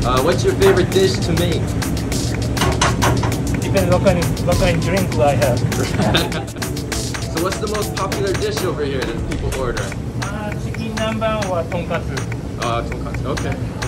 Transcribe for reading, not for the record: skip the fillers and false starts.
What's your favorite dish to make? Depends what kind of drink I have. So what's the most popular dish over here that people order? Chicken Nanban or Tonkatsu. Tonkatsu, okay.